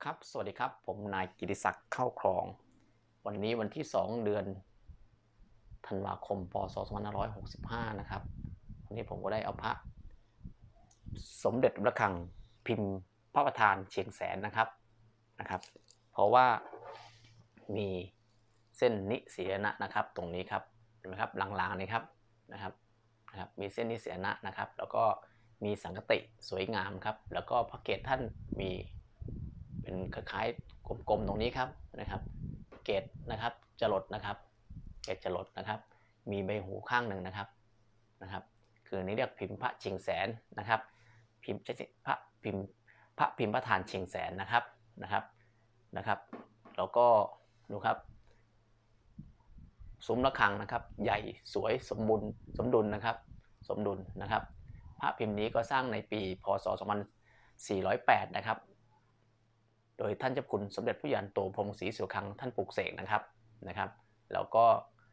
ครับสวัสดีครับผมนายกิติศักดิ์เข้าคลองวันนี้วันที่2เดือนธันวาคมพศ2565นะครับวันนี้ผมก็ได้เอาพระสมเด็จระฆังพิมพ์พระประธานเชียงแสนนะครับเพราะว่ามีเส้นนิเสียนะนะครับตรงนี้ครับเห็นไหมครับลางๆนี่ครับนะครับมีเส้นนิเสียนะนะครับแล้วก็มีสังกติสวยงามครับแล้วก็พระเกศท่านมีเป็นคล้ายๆกลมๆตรงนี้ครับนะครับเกศนะครับจรดนะครับเกศจรดนะครับมีใบหูข้างหนึ่งนะครับคือนี้เรียกพิมพ์พระเชียงแสนนะครับพิมพ์พระพิมพ์ประธานเชียงแสนนะครับแล้วก็ดูครับซุ้มระฆังนะครับใหญ่สวยสมดุลนะครับพระพิมพ์นี้ก็สร้างในปีพศ2408นะครับโดยท่านเจ้าคุณสมเด็จพระยานโตพรหมศรีสุขังท่านปลุกเสกนะครับแล้วก็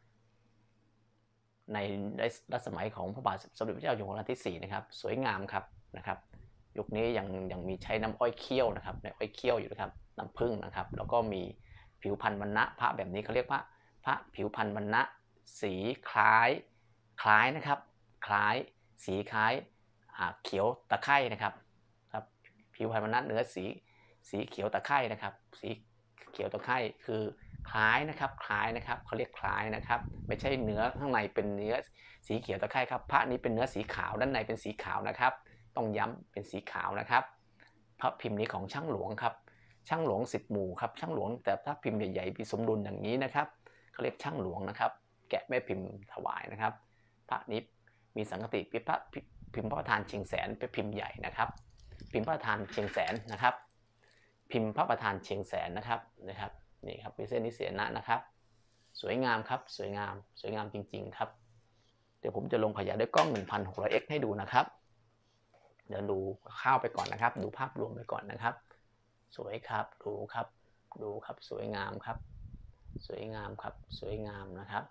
ในรัชสมัยของพระบาทสมเด็จพระเจ้าอยู่หัวรัชกาลที่4นะครับสวยงามนะครับยุคนี้ยังมีใช้น้ำอ้อยเคี่ยวนะครับในอ้อยเคี่ยวอยู่นะครับน้ำผึ้งนะครับแล้วก็มีผิวพรรณวรรณะพระแบบนี้เขาเรียกว่าพระผิวพรรณวรรณะสีคล้ายนะครับคล้ายสีคล้ายเขียวตะไคร่นะครับผิวพรรณวรรณะเนื้อสีเขียวตะไคร่นะครับสีเขียวตะไคร่คือคล้ายนะครับเขาเรียกคล้ายนะครับไม่ใช่เนื้อข้างในเป็นเนื้อสีเขียวตะไคร่ครับพระนี้เป็นเนื้อสีขาวด้านในเป็นสีขาวนะครับต้องย้ำเป็นสีขาวนะครับพระพิมพ์นี้ของช่างหลวงครับช่างหลวง10หมู่ครับช่างหลวงแต่ถ้าพิมพ์ใหญ่ๆมีสมดุลอย่างนี้นะครับเขาเรียกช่างหลวงนะครับแกะแม่พิมพ์ถวายนะครับพระนี้มีสังกติพิมพ์พระประธานเชียงแสนเป็นพิมพ์ใหญ่นะครับพิมพ์พระประธานเชียงแสนนะครับพิมพ์พระประธานเชียงแสนนะครับนี่ครับมีเส้นนิเสียนะนะครับสวยงามครับสวยงามจริงๆครับเดี๋ยวผมจะลงขยายด้วยกล้อง 1600x ให้ดูนะครับเดี๋ยวดูข้าวไปก่อนนะครับดูภาพรวมไปก่อนนะครับสวยครับดูครับสวยงามครับสวยงามนะครับ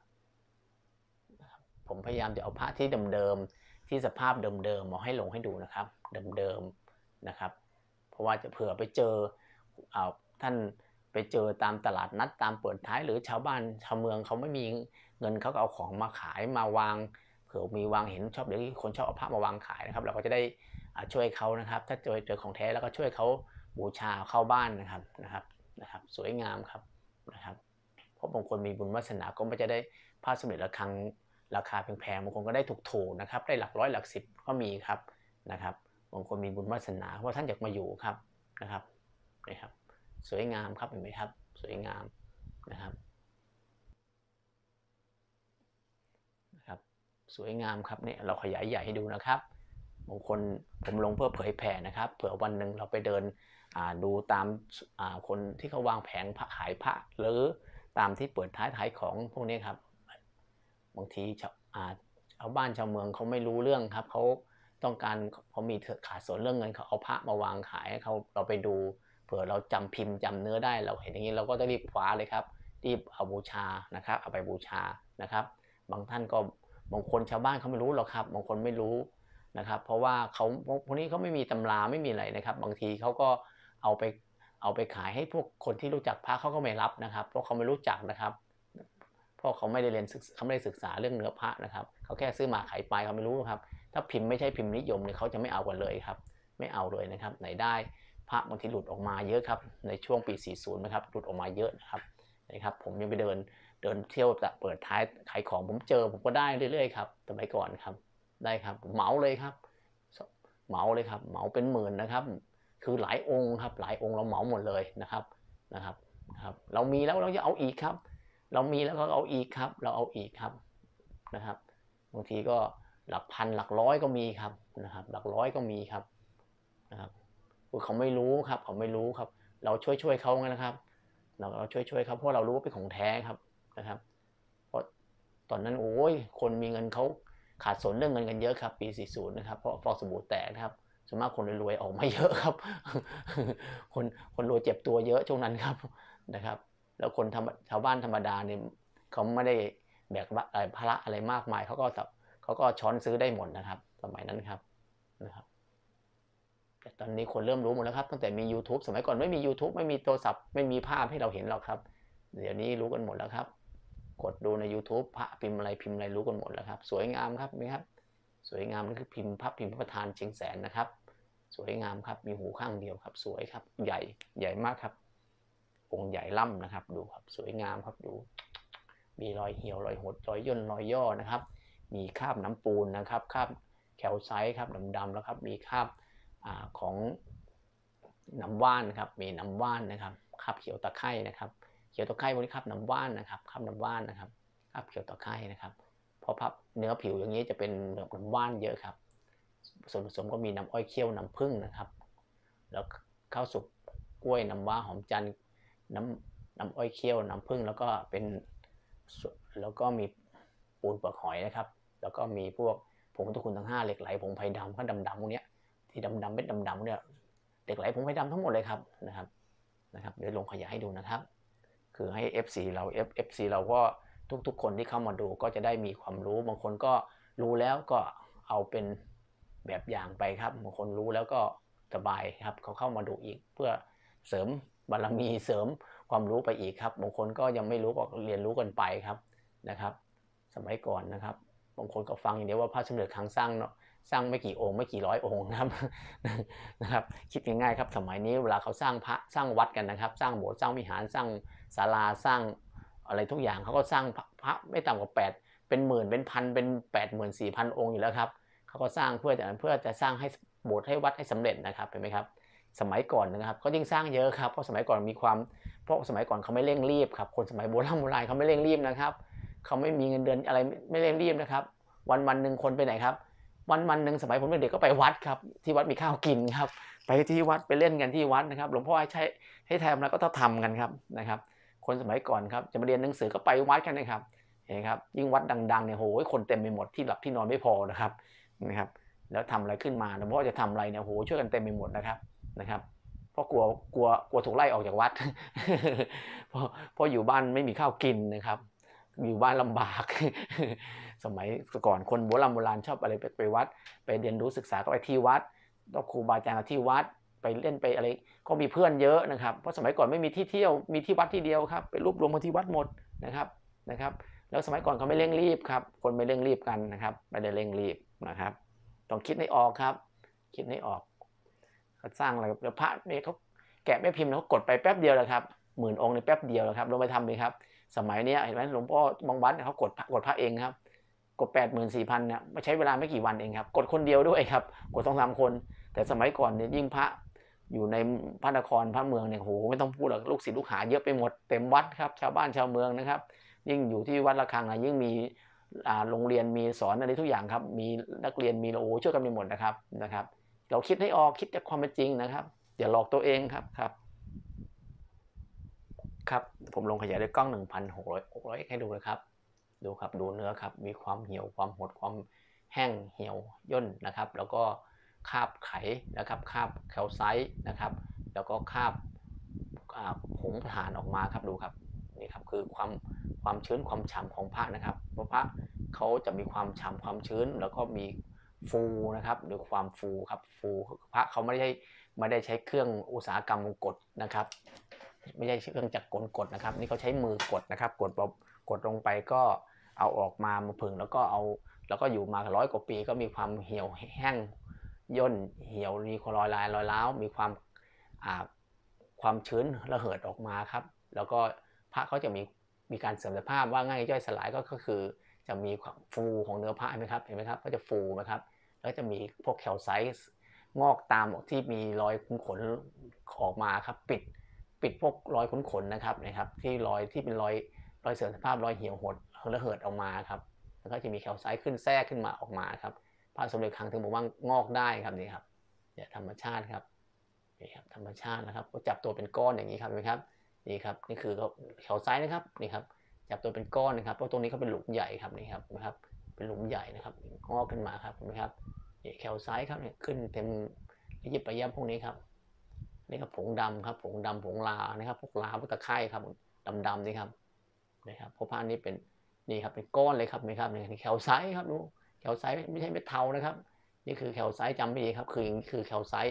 ผมพยายามจะเอาพระที่เดิมๆที่สภาพเดิมๆมาให้ลงให้ดูนะครับเดิมๆนะครับเพราะว่าจะเผื่อไปเจอท่านไปเจอตามตลาดนัดตามเปิดท้ายหรือชาวบ้านชาวเมืองเขาไม่มีเงินเขาก็เอาของมาขายมาวางเผื่อมีวางเห็นชอบเดี๋ยวคนชอบเอาพระมาวางขายนะครับเราก็จะได้ช่วยเขานะครับถ้าเจอของแท้แล้วก็ช่วยเขาบูชาเข้าบ้านนะครับสวยงามนะครับเพราะบางคนมีบุญวาสนาก็ไม่จะได้ผ้าสมเด็จระฆังราคาแพงๆบางคนก็ได้ถูกๆนะครับได้หลักร้อยหลักสิบก็มีครับนะครับบางคนมีบุญวาสนาเพราะท่านอยากมาอยู่ครับนะครับสวยงามครับเห็นไหมครับสวยงามนะครับสวยงามครับเนี่ยเราขยายใหญ่ให้ดูนะครับบางคนผมลงเพื่อเผยแผ่นะครับเผื่อวันหนึ่งเราไปเดินดูตามคนที่เขาวางแผงพระขายพระหรือตามที่เปิดท้ายขายของพวกนี้ครับบางทีชาวบ้านชาวเมืองเขาไม่รู้เรื่องครับเขาต้องการเขามีขาดสนเรื่องเงินเขาเอาพระมาวางขายเขาเราไปดูเผื่อเราจำพิมพ์จำเนื้อได้เราเห็นอย่างนี้เราก็จะรีบคว้าเลยครับรีบเอาบูชานะครับเอาไปบูชานะครับบางท่านก็บางคนชาวบ้านเขาไม่รู้หรอกครับบางคนไม่รู้นะครับเพราะว่าเขาพวกนี้เขาไม่มีตำราไม่มีอะไรนะครับบางทีเขาก็เอาไปเอาไปขายให้พวกคนที่รู้จักพระเขาก็ไม่รับนะครับเพราะเขาไม่รู้จักนะครับเพราะเขาไม่ได้เรียนเขาไม่ได้ศึกษาเรื่องเนื้อพระนะครับเขาแค่ซื้อมาขายไปเขาไม่รู้ครับถ้าพิมพ์ไม่ใช่พิมพ์นิยมเนี่ยเขาจะไม่เอากันเลยครับไม่เอาเลยนะครับไหนได้พระบางทีหลุดออกมาเยอะครับในช่วงปี40นะครับหลุดออกมาเยอะนะครับผมยังไปเดินเที่ยวเปิดท้ายขายของผมก็ได้เรื่อยๆครับสมัยก่อนครับได้ครับเหมาเลยครับเหมาเลยครับเหมาเป็นหมื่นนะครับคือหลายองค์ครับหลายองค์เราเหมาหมดเลยนะครับเรามีแล้วเราจะเอาอีกครับเรามีแล้วก็เอาอีกครับเราเอาอีกครับนะครับบางทีก็หลักพันหลักร้อยก็มีครับนะครับหลักร้อยก็มีครับนะครับเขาไม่รู้ครับเขาไม่รู้ครับเราช่วยเขาไงนะครับเราช่วยเขาเพราะเรารู้ว่าเป็นของแท้ครับนะครับเพราะตอนนั้นโอ้ยคนมีเงินเขาขาดสนเรื่องเงินกันเยอะครับปี40นะครับเพราะฟองสบู่แตกนะครับส่วนมากคนรวยๆออกมาเยอะครับคนรวยเจ็บตัวเยอะช่วงนั้นครับนะครับแล้วคนชาวบ้านธรรมดาเนี่ยเขาไม่ได้แบกภาระอะไรมากมายเขาก็ช้อนซื้อได้หมดนะครับสมัยนั้นครับตอนนี้คนเริ่มรู้หมดแล้วครับตั้งแต่มี YouTube สมัยก่อนไม่มี YouTube ไม่มีโทรศัพท์ไม่มีภาพให้เราเห็นหรอกครับเดี๋ยวนี้รู้กันหมดแล้วครับกดดูใน YouTube พระพิมพ์อะไรรู้กันหมดแล้วครับสวยงามครับนี่ครับสวยงามนี่คือพิมพ์พระประธานเชียงแสนนะครับสวยงามครับมีหูข้างเดียวครับสวยครับใหญ่มากครับองค์ใหญ่ล่ำนะครับดูครับสวยงามครับดูมีรอยเหี่ยวรอยหดรอยย่นรอยย่อนะครับมีคราบน้ำปูนนะครับคราบแคลไซต์ครับดำๆแล้วครับมีคราบของน้ำว่านครับมีน้ำว่านนะครับคราบเขียวตะไคร่นะครับเขียวตะไคร่พวกนี้คราบน้ำว่านนะครับคราบน้ำว่านนะครับคราบเขียวตะไคร่นะครับเพราะพับเนื้อผิวอย่างนี้จะเป็นน้ำว่านเยอะครับส่วนผสมก็มีน้ำอ้อยเคี่ยวน้ำผึ้งนะครับแล้วข้าวสุกกล้วยน้ำว้าหอมจันทร์น้ำอ้อยเคี่ยวน้ำผึ้งแล้วก็เป็นแล้วก็มีปูนเปลือกหอยนะครับแล้วก็มีพวกผงตะกุนทั้ง5เหล็กไหลผงไผ่ดำก็ดำๆพวกนี้ที่ดำๆเม็ดดำๆเนี่ยเหล็กไหลผงไผ่ดำทั้งหมดเลยครับนะครับเดี๋ยวลงขยายให้ดูนะครับคือให้ FC เรา FC เราก็ทุกคนที่เข้ามาดูก็จะได้มีความรู้บางคนก็รู้แล้วก็เอาเป็นแบบอย่างไปครับบางคนรู้แล้วก็สบายครับเขาเข้ามาดูอีกเพื่อเสริมบารมีเสริมความรู้ไปอีกครับบางคนก็ยังไม่รู้ก็เรียนรู้กันไปครับนะครับสมัยก่อนนะครับบางคนก็ฟังอย่างเดียวว่าพระสมเด็จครั้งสร้างเนาะสร้างไม่กี่องค์ไม่กี่ร้อยองค์นะครับคิดง่ายๆครับสมัยนี้เวลาเขาสร้างพระสร้างวัดกันนะครับสร้างโบสถ์สร้างวิหารสร้างศาลาสร้างอะไรทุกอย่างเขาก็สร้างพระไม่ต่ำกว่า8เป็นหมื่นเป็นพันเป็น84,000 องค์อยู่แล้วครับเขาก็สร้างเพื่อจะสร้างให้โบสถ์ให้วัดให้สำเร็จนะครับเห็นไหมครับสมัยก่อนนะครับเขายิ่งสร้างเยอะครับเพราะสมัยก่อนมีความเพราะสมัยก่อนเขาไม่เร่งรีบครับคนสมัยโบราณเขาไม่เร่งรีบนะครับเขาไม่มีเงินเดือนอะไรไม่เร่งรีบนะครับวันหนึ่งคนไปไหนครับวันหนึ่งสมัยผมเป็นเด็กก็ไปวัดครับที่วัดมีข้าวกินครับไปที่วัดไปเล่นกันที่วัดนะครับหลวงพ่อให้ทำแล้วก็ต้องทำกันครับนะครับคนสมัยก่อนครับจะมาเรียนหนังสือก็ไปวัดกันนะครับเห็นครับยิ่งวัดดังๆเนี่ยโหยคนเต็มไปหมดที่หลับที่นอนไม่พอนะครับแล้วทำอะไรขึ้นมาหลวงพ่อจะทำอะไรเนี่ยโหช่วยกันเต็มไปหมดนะครับเพราะกลัวถูกไล่ออกจากวัดเพราะอยู่บ้านไม่มีข้าวกินนะครับอยู่บ้านลำบากสมัยก่อนคนโบราณชอบอะไรไปวัดไปเรียนรู้ศึกษาก็ไปที่วัดต้องครูบาอาจารย์ที่วัดไปเล่นไปอะไรก็มีเพื่อนเยอะนะครับเพราะสมัยก่อนไม่มีที่เที่ยวมีที่วัดที่เดียวครับไปรวบรวมกันที่วัดหมดนะครับแล้วสมัยก่อนเขาไม่เร่งรีบครับคนไม่เร่งรีบกันนะครับไม่ได้เร่งรีบนะครับต้องคิดให้ออกครับคิดให้ออกเขาสร้างอะไรแล้วพระเนี่ยเขาแกะแม่พิมพ์เขากดไปแป๊บเดียวเลยครับ10,000 องค์ในแป๊บเดียวนะครับลองไปทำเลยครับสมัยนี้เห็นไหมหลวงพ่อบางวัดเขากดพระเองครับกด84,000เนี่ยใช้เวลาไม่กี่วันเองครับกดคนเดียวด้วยครับกด2-3 คนแต่สมัยก่อนเนี่ยยิ่งพระอยู่ในพระนครพระเมืองเนี่ยโหไม่ต้องพูดหรอกลูกศิษย์ลูกหาเยอะไปหมดเต็มวัดครับชาวบ้านชาวเมืองนะครับยิ่งอยู่ที่วัดระฆังนะยิ่งมีโรงเรียนมีสอนอะไรทุกอย่างครับมีนักเรียนมีโอ้ช่วยกันไปหมดนะครับเราคิดให้ออกคิดจากความเป็นจริงนะครับอย่าหลอกตัวเองครับผมลงขยายด้วยกล้อง1600ให้ดูนะครับดูครับดูเนื้อครับมีความเหี่ยวความหดความแห้งเหี่ยวย่นนะครับแล้วก็คราบไขนะครับคราบแคลไซต์นะครับแล้วก็คราบผงถ่านออกมาครับดูครับนี่ครับคือความชื้นความฉ่ำของพระนะครับเพราะพระเขาจะมีความฉ่ำความชื้นแล้วก็มีฟูนะครับหรือความฟูครับฟูพระเขาไม่ได้ใช้เครื่องอุตสาหกรรมกดนะครับไม่ใช่เครื่องจักรกลกดนะครับนี่เขาใช้มือกดนะครับกดลงไปก็เอาออกมาผึ่งแล้วก็อยู่มา100 กว่าปีก็มีความเหี่ยวแห้งย่นเหี่ยวมีรอยลายรอยร้าวมีความชื้นระเหิดออกมาครับแล้วก็พระเขาจะมีการเสื่อมสภาพว่าง่ายย่อยสลายก็คือจะมีความฟูของเนื้อพระเห็นไหมครับก็จะฟูนะครับแล้วจะมีพวกแคลไซต์งอกตามที่มีรอยขนออกมาครับปิดพวกรอยขนนะครับที่รอยที่เป็นรอยเสื่อมสภาพรอยเหี่ยวหดระเหิดออกมาครับแล้วก็จะมีแคลไซต์ขึ้นแทรกขึ้นมาออกมาครับพระสมเด็จครั้งถึงบอกว่างอกได้ครับนี่ครับเนี่ยธรรมชาติครับนี่ครับธรรมชาตินะครับก็จับตัวเป็นก้อนอย่างนี้ครับเห็นไหมครับนี่ครับนี่คือแคลไซต์นะครับนี่ครับจับตัวเป็นก้อนนะครับเพราะตรงนี้เขาเป็นหลุมใหญ่ครับนี่ครับนะครับเป็นหลุมใหญ่นะครับงอกขึ้นมาครับเห็นไหมครับนี่แคลไซต์ครับเนี่ยขึ้นเต็มยิบระยับพวกนี้ครับนี่ครับผงดำครับผงดำผงลานะครับพวกลาพวกตะไคร่ครับดำๆนี่ครับนะครับเพราะผ้านี้เป็นนี่ครับเป็นก้อนเลยครับนี่ครับนี่แคลไซต์ครับดูแคลไซต์ไม่ใช่เม็ดเทานะครับนี่คือแคลไซต์จำไม่ดีครับคือแคลไซต์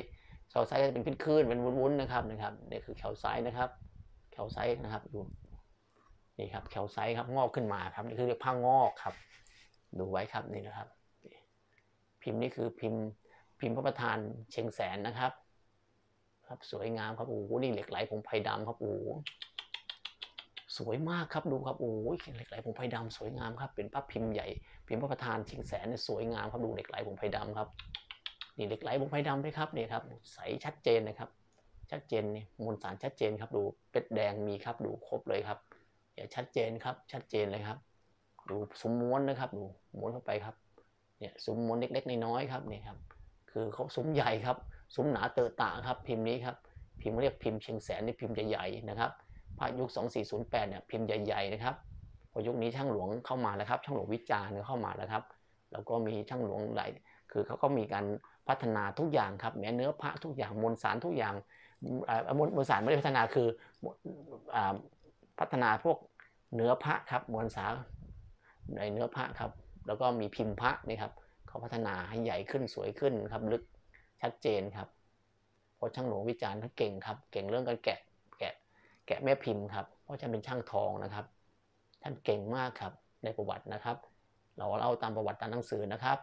แคลไซต์ก็จะเป็นคลื่นๆเป็นวุ้นๆนะครับนี่คือแคลไซต์นะครับแคลไซต์นะครับดูนี่ครับแคลไซต์ครับงอกขึ้นมาครับนี่คือเรียกผ้างอกครับดูไว้ครับนี่นะครับพิมพ์นี่คือพิมพ์พระประธานเชียงแสนนะครับครับสวยงามครับโอ้โหนี่เหล็กไหลผงไผ่ดำครับโอ้สวยมากครับดูครับโอ้ยเหล็กไหลผงไผ่ดำสวยงามครับเป็นพระพิมพ์ใหญ่พิมพ์พระประธานเชียงแสนเนี่ยสวยงามครับดูเหล็กไหลผงไผ่ดำครับนี่เหล็กไหลผงไผ่ดำเลยครับนี่ครับใสชัดเจนนะครับชัดเจนนี่มวลสารชัดเจนครับดูเป็ดแดงมีครับดูครบเลยครับชัดเจนครับชัดเจนเลยครับดูซุ้มม้วนนะครับดูม้วนเข้าไปครับเนี่ยซุ้มม้วนเล็กๆน้อยๆครับนี่ครับคือเขาซุ้มใหญ่ครับซุ้มหนาเตอะตะครับพิมพ์นี้ครับพิมพ์เรียกพิมพ์เชียงแสนนี่พิมพ์ใหญ่ๆนะครับพระยุค2408เนี่ยพิมพ์ใหญ่ๆนะครับพอยุคนี้ช่างหลวงเข้ามาแล้วครับช่างหลวงวิจารณ์เข้ามาแล้วครับแล้วก็มีช่างหลวงหลายคือเขาก็มีการพัฒนาทุกอย่างครับแม้เนื้อพระทุกอย่างมวลสารทุกอย่างมวลสารไม่ได้พัฒนาคือพัฒนาพวกเนื้อพระครับมวลสารในเนื้อพระครับแล้วก็มีพิมพ์พระนี่ครับเขาพัฒนาให้ใหญ่ขึ้นสวยขึ้นครับลึกชัดเจนครับเพราะช่างหลวงวิจารณ์ท่านเก่งครับเก่งเรื่องการแกะแม่พิมพ์ครับเพราะท่านเป็นช่างทองนะครับท่านเก่งมากครับในประวัตินะครับเราเล่าตามประวัติตามหนังสือนะครับ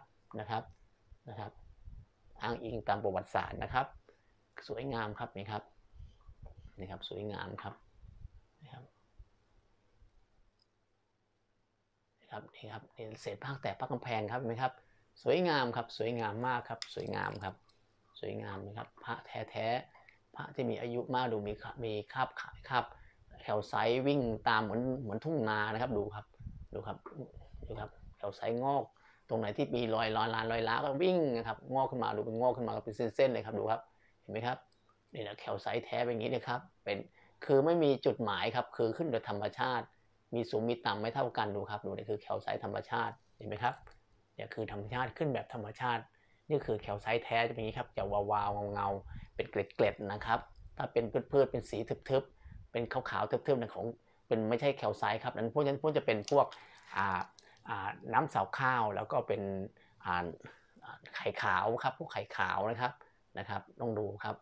อ้างอิงตามประวัติศาสตร์นะครับสวยงามครับนี่ครับสวยงามครับนี่เศษภาคแตกภาคกำแพงครับเห็นไหมครับสวยงามครับสวยงามมากครับสวยงามครับสวยงามนะครับพระแท้พระที่มีอายุมากดูมีคราบแคลไซต์วิ่งตามเหมือนทุ่งนานะครับดูครับแคลไซต์งอกตรงไหนที่มีรอยล้าก็วิ่งนะครับงอกขึ้นมาดูเป็นงอกขึ้นมาเป็นเส้นๆเลยครับดูครับเห็นไหมครับนี่แหละแคลไซต์แท้เป็นอย่างนี้นะครับเป็นคือไม่มีจุดหมายครับคือขึ้นโดยธรรมชาติมีสูงมีต่ำไม่เท่ากันดูครับดูนี่คือแคลไซต์ธรรมชาติเห็นไหมครับเนี่ยคือธรรมชาติขึ้นแบบธรรมชาตินี่คือแคลไซต์แท้จะเป็นอย่างนี้ครับจะวาวๆเงาเป็นเกล็ดๆนะครับถ้าเป็นพืชเป็นสีทึบๆเป็นขาวๆทึบๆของเป็นไม่ใช่แคลไซต์ครับนั้นพวกจะเป็นพวกน้ำเสาข้าวแล้วก็เป็นไข่ขาวครับพวกไข่ขาวนะครับต้องดูครับ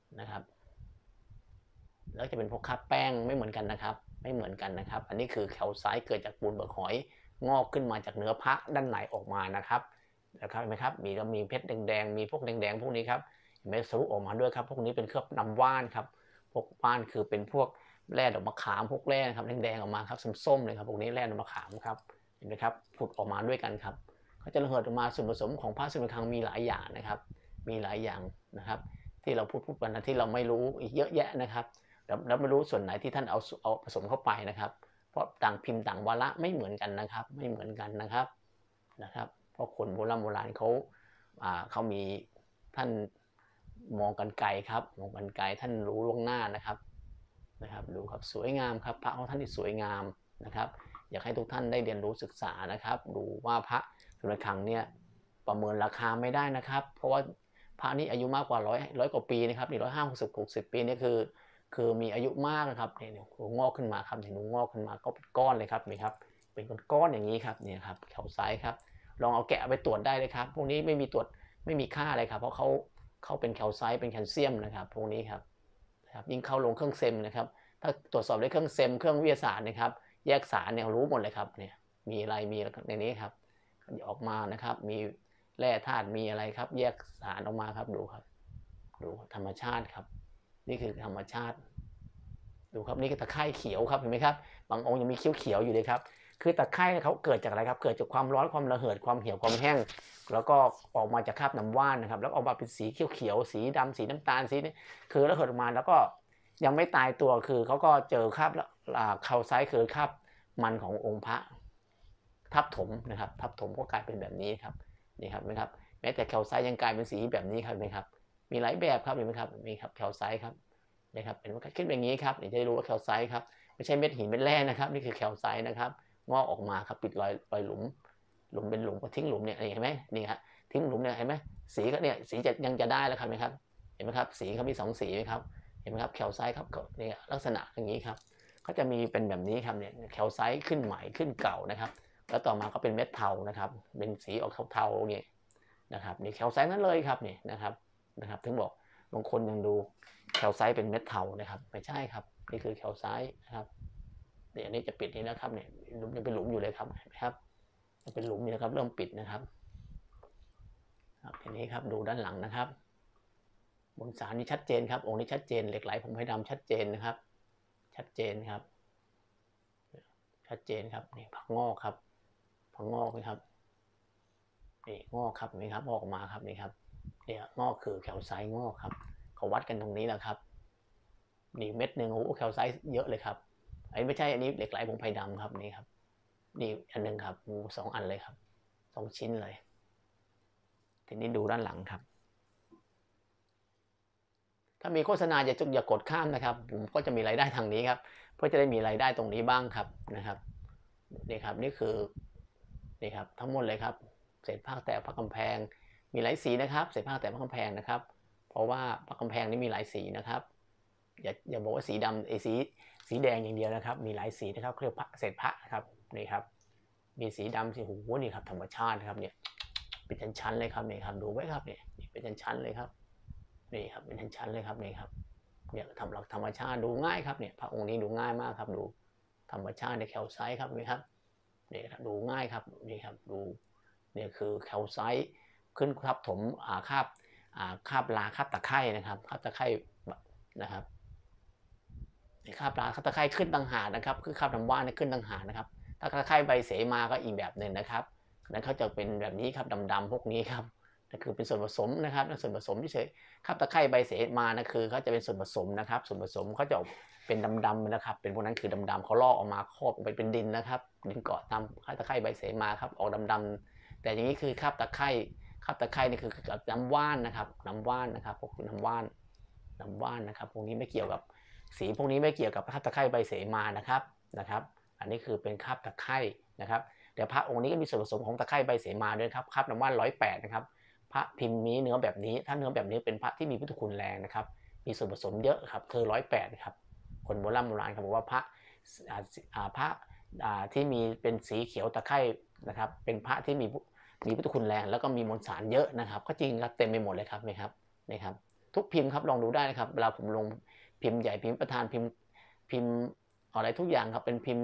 แล้วจะเป็นพวกคราบแป้งไม่เหมือนกันนะครับไม่เหมือนกันนะครับอันนี้คือแคลไซต์เกิดจากปูนเปลือกหอยงอกขึ้นมาจากเนื้อพระด้านในออกมานะครับเห็นไหมครับมีเพชรแดงมีพวกแดงพวกนี้ครับเห็นไหมทะลุออกมาด้วยครับพวกนี้เป็นเคลือบน้ำว่านครับพวกว่านคือเป็นพวกแร่ดอกมะขามพวกแร่ครับแดงออกมาครับส้มๆเลยครับพวกนี้แร่ดอกมะขามครับเห็นไหมครับผุดออกมาด้วยกันครับเขาจะระเหิดออกมาส่วนผสมของพระสมเด็จคลังมีหลายอย่างนะครับมีหลายอย่างนะครับที่เราพูดกันนะที่เราไม่รู้อีกเยอะแยะนะครับแล้วไม่รู้ส่วนไหนที่ท่านเอาผสมเข้าไปนะครับเพราะต่างพิมพ์ต่างวาระไม่เหมือนกันนะครับไม่เหมือนกันนะครับเพราะคนโบราณเขามีท่านมองกันไกลครับมองกันไกลท่านรู้ล่วงหน้านะครับดูครับสวยงามครับพระของท่านที่สวยงามนะครับอยากให้ทุกท่านได้เรียนรู้ศึกษานะครับดูว่าพระสมเด็จคลังเนี่ยประเมินราคาไม่ได้นะครับเพราะว่าพระนี้อายุมากกว่าร้อยกว่าปีนะครับนี่150-160 ปีนี่คือมีอายุมากนะครับเนี่ยงอกขึ้นมาครับเห็นงอกขึ้นมาก็เป็นก้อนเลยครับนี่ครับเป็นก้อนอย่างนี้ครับเนี่ยครับแคลไซต์ครับลองเอาแกะไปตรวจได้เลยครับพวกนี้ไม่มีค่าอะไรครับเพราะเขาเป็นแคลไซต์เป็นแคลเซียมนะครับพวกนี้ครับยิ่งเข้าลงเครื่องเซมนะครับถ้าตรวจสอบด้วยเครื่องเซมเครื่องวิทยาศาสตร์นะครับแยกสารเนี่ยรู้หมดเลยครับเนี่ยมีอะไรมีในนี้ครับออกมานะครับมีแร่ธาตุมีอะไรครับแยกสารออกมาครับดูครับดูธรรมชาติครับนี่คือธรรมชาติดูครับนี่คือตะไคร่เขียวครับเห็นไหมครับบางองค์ยังมีเขียวอยู่เลยครับคือตะไคร่เขาเกิดจากอะไรครับเกิดจากความร้อนความระเหิดความเหี่ยวความแห้งแล้วก็ออกมาจากคราบน้ำว่านนะครับแล้วออกมาเป็นสีเขียวสีดำสีน้ำตาลสีนี้คือระเหิดออกมาแล้วก็ยังไม่ตายตัวคือเขาก็เจอคราบแคลไซต์คือคราบมันขององค์พระทับถมนะครับทับถมก็กลายเป็นแบบนี้ครับนี่ครับไหมครับแม้แต่แคลไซต์ยังกลายเป็นสีแบบนี้ครับไหมครับมีหลายแบบครับเห็นไหมครับมีครับแคลไซต์ครับนะครับเป็นว่าขึ้นแบบนี้ครับเดี๋ยวจะได้รู้ว่าแคลไซต์ครับไม่ใช่เม็ดหินเม็ดแร่นะครับนี่คือแคลไซต์นะครับงอกออกมาครับปิดรอยหลุมเป็นหลุมก็ทิ้งหลุมเนี่ยเห็นไหมนี่ครับทิ้งหลุมเนี่ยเห็นไหมสีก็เนี่ยสียังจะได้แล้วครับไหมครับเห็นไหมครับสีเขามี2 สีไหมครับเห็นไหมครับแคลไซต์ครับเนี่ยลักษณะอย่างนี้ครับเขาจะมีเป็นแบบนี้ครับเนี่ยแคลไซต์ขึ้นใหม่ขึ้นเก่านะครับแล้วต่อมาก็เป็นเม็ดเทานะครับเป็นสีออกเทาๆเนี่ยนะครับนี่แคลไซต์นั้นเลยครับนี่นะครับถึงบอกบางคนยังดูแคลไซต์เป็นเม็ดเทานะครับไม่ใช่ครับนี่คือแคลไซต์นะครับเดี๋ยวนี้จะปิดนี่นะครับเนี่ยยังเป็นหลุมอยู่เลยครับเห็นไหมครับยังเป็นหลุมอยู่นะครับเริ่มปิดนะครับครับทีนี้ครับดูด้านหลังนะครับบนสารนี่ชัดเจนครับองค์นี้ชัดเจนเหล็กไหลผมให้ดำชัดเจนนะครับชัดเจนครับชัดเจนครับนี่ผักงอกครับผักงอกนะครับนี่งอกครับนี่ครับงอกออกมาครับนี่ครับเนี่ยงอกคือแคลไซต์งอกครับเขาวัดกันตรงนี้แหละครับนี่เม็ดหนึ่งโอ้โหแคลไซต์เยอะเลยครับไอ้ไม่ใช่อันนี้เหล็กไหลผงไผ่ดำครับนี่ครับนี่อันหนึ่งครับสองอันเลยครับ2 ชิ้นเลยทีนี้ดูด้านหลังครับถ้ามีโฆษณาอย่ากดข้ามนะครับผมก็จะมีรายได้ทางนี้ครับเพื่อจะได้มีรายได้ตรงนี้บ้างครับนะครับนี่ครับนี่คือนี่ครับทั้งหมดเลยครับเศษผ้าแตกผ้ากำแพงมีหลายสีนะครับเศษผ้าแตกผ้ากำแพงนะครับเพราะว่าผ้ากำแพงนี่มีหลายสีนะครับอย่าบอกว่าสีดำสีแดงอย่างเดียวนะครับมีหลายสีนะครับเรียกเศษผ้าครับนี่ครับมีสีดำสีหูนี่ครับธรรมชาติครับเนี่ยเป็นชั้นๆเลยครับนี่ครับดูไว้ครับเนี่ยเป็นชั้นๆเลยครับนี่ครับเป็นชั้นๆเลยครับนี่ครับเนี่ยทำหลักธรรมชาติดูง่ายครับเนี่ยพระองค์นี้ดูง่ายมากครับดูธรรมชาติในแคลไซต์ครับนี่ครับนี่ดูง่ายครับนี่ครับดูเนี่ยคือแคลไซต์ขึ้นทับถมคาบลาคาบตะไคร่นะครับคาบตะไคร่นะครับคาบลาคาบตะไคร่ขึ้นต่างหากนะครับคือคาบน้ำว่านขึ้นต่างหากนะครับถ้าตะไคร่ใบเสมาก็อีกแบบหนึ่งนะครับนั้นเขาจะเป็นแบบนี้ครับดำๆพวกนี้ครับนั่นคือเป็นส่วนผสมนะครับส่วนผสมที่เฉยคาบตะไคร่ใบเสมานะคือเขาจะเป็นส่วนผสมนะครับส่วนผสมเขาจะเป็นดำๆนะครับเป็นพวกนั้นคือดำๆเขาลอกออกมาครอบไปเป็นดินนะครับดินเกาะตามคาบตะไคร่ใบเสมาครับออกดำๆแต่อย่างนี้คือคาบตะไคร่นี่คือน้ำว่านนะครับน้ำว่านนะครับพวกน้ำว่านนะครับพวกนี้ไม่เกี่ยวกับสีพวกนี้ไม่เกี่ยวกับคาบตะไคร่ใบเสมานะครับอันนี้คือเป็นคาบตะไคร่นะครับแต่พระองค์นี้ก็มีส่วนผสมของตะไคร่ใบเสมาด้วยครับคาบน้ำว่าน108นะครับพระพิมพ์นี้เนื้อแบบนี้ถ้าเนื้อแบบนี้เป็นพระที่มีพุทธคุณแรงนะครับมีส่วนผสมเยอะครับคือ108ครับคนโบราณครับบอกว่าพระที่มีเป็นสีเขียวตะไคร่นะครับเป็นพระที่มีพุทธคุณแรงแล้วก็มีมวลสารเยอะนะครับก็จริงครับเต็มไปหมดเลยครับนี่ครับทุกพิมพ์ครับลองดูได้นะครับเวลาผมลงพิมพ์ใหญ่พิมพ์ประธานพิมพ์อะไรทุกอย่างครับเป็นพิมพ์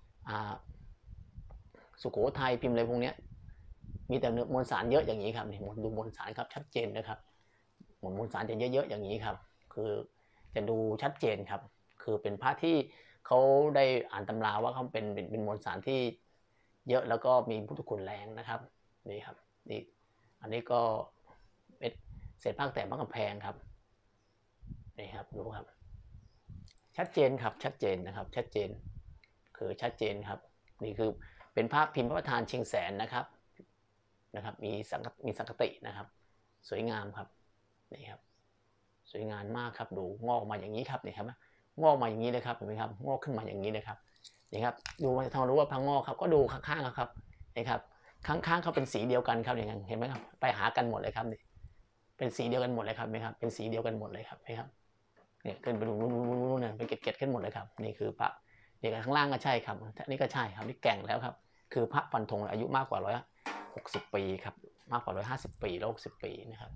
สุโขทัยพิมพ์อะไรพวกนี้มีแต่มวลสารเยอะอย่างนี้ครับนี่ดูมวลสารครับชัดเจนนะครับมวลสารจะเยอะๆอย่างนี้ครับคือจะดูชัดเจนครับคือเป็นพระที่เขาได้อ่านตำราว่าเขาเป็นมวลสารที่เยอะแล้วก็มีพุทธคุณแรงนะครับนี่ครับนี่อันนี้ก็เป็นเศษผ้าแตกผ้ากำแพงครับนี่ครับดูครับชัดเจนครับชัดเจนนะครับชัดเจนคือชัดเจนครับนี่คือเป็นภาพพิมพ์พระประธานเชียงแสนนะครับมีสังคตินะครับสวยงามครับนี่ครับสวยงามมากครับดูงอกมาอย่างนี้ครับนี่ครับงอกมาอย่างนี้เลยครับเห็นไหมครับงอกขึ้นมาอย่างนี้เลยครับนี่ครับดูทางรู้ว่าพังงอกครับก็ดูข้างๆครับนี่ครับข้างๆเขาเป็นสีเดียวกันครับอย่างนั้นเห็นไหมครับไปหากันหมดเลยครับนี่เป็นสีเดียวกันหมดเลยครับไหมครับเป็นสีเดียวกันหมดเลยครับไหมครับเนี่ยขึ้นไปดูนู่นเนี่ยเป็นเกล็ดขึ้นหมดเลยครับนี่คือพระนี่ข้างล่างก็ใช่ครับนี่ก็ใช่ครับนี่แก่งแล้วครับคือพระฟันธงอายุมากกว่า160 ปีครับมากกว่า150 ปี160 ปีนะครับ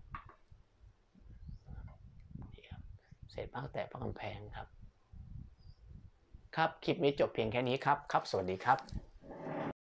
นี่ครับเศษผ้าแตกผ้ากำแพงครับคลิปนี้จบเพียงแค่นี้ครับสวัสดีครับ